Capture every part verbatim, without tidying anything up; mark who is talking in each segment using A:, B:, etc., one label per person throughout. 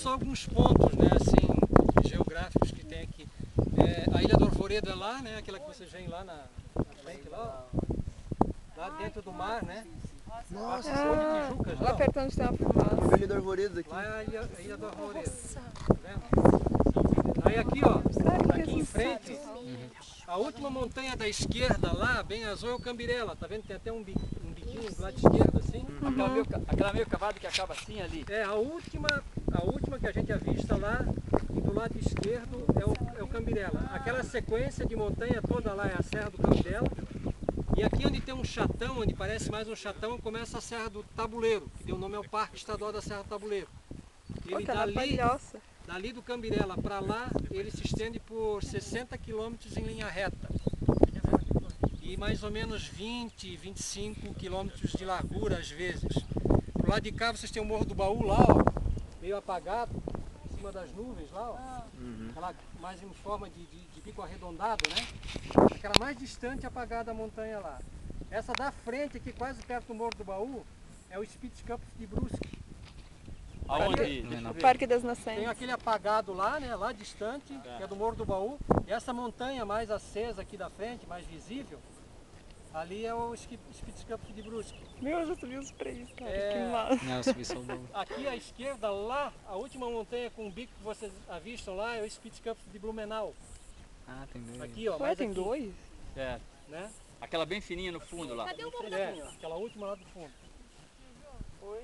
A: só alguns pontos, né, assim, geográficos que tem aqui. É, a Ilha do Arvoredo é lá, né, aquela que vocês veem lá na, na frente, lá, lá dentro do mar, né?
B: Nossa,
C: Ah,
A: Tijucas,
C: lá
A: não?
C: perto onde tem uma fumaça.
B: a Ilha do Arvoredo aqui.
A: Lá é a Ilha, a Ilha do Arvoredo. Tá vendo? Aí aqui, ó, aqui em frente, a última montanha da esquerda lá, bem azul, é o Cambirela. Tá vendo? Tem até um, bi, um biquinho do lado esquerdo, assim.
D: Uhum. Aquela, meio, aquela meio cavada que acaba assim ali.
A: É, a última, a última que a gente avista lá, e do lado esquerdo é o, é o Cambirela. Aquela sequência de montanha toda lá é a Serra do Cambirela. E aqui onde tem um chatão, onde parece mais um chatão, começa a Serra do Tabuleiro, que deu nome ao Parque Estadual da Serra do Tabuleiro.
C: Pô,
A: Ele
C: tá na
A: dali,
C: palhoça.
A: dali do Cambirela para lá, ele se estende por sessenta quilômetros em linha reta. E mais ou menos vinte, vinte e cinco quilômetros de largura às vezes. Do lado de cá vocês têm o Morro do Baú lá, ó, meio apagado, em cima das nuvens lá, ó.
B: Uhum.
A: Aquela mais em forma de, de, de bico arredondado, né? Aquela mais distante apagada a montanha lá. Essa da frente aqui, quase perto do Morro do Baú, é o Spitzkopf de Brusque.
D: Aonde?
A: Aqui,
D: Deixa eu ver.
C: Parque das
A: tem
C: Nascentes.
A: aquele apagado lá, né? Lá distante, que é do Morro do Baú. E essa montanha mais acesa aqui da frente, mais visível, ali é o Spitzkopf de Brusque.
C: Meu, eu já subi os três, cara.
A: É.
C: Que massa.
E: Não, eu subi só o do...
A: Aqui à esquerda, lá, a última montanha com o bico que vocês avistam lá é o Spitzkopf de Blumenau.
E: Ah, tem dois.
A: Aqui, ó,
C: Ué,
A: mais
C: tem
A: aqui,
C: dois?
D: É.
A: né?
D: Aquela bem fininha no fundo lá.
A: É, aquela última lá do fundo.
C: Oi.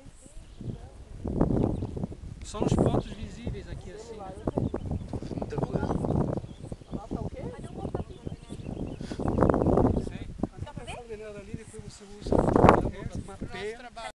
A: São os pontos visíveis aqui assim.
B: Muita coisa.
C: Lá tá o quê?
A: Sei. Essa ali, depois você usa, mapeia.